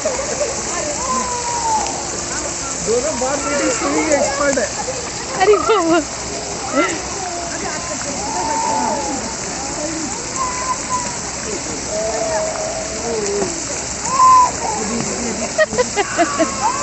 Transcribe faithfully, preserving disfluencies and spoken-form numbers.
दोनों बात बेटी स्विमिंग एक्सपर्ट है। अरे बाबा Ha ha ha ha.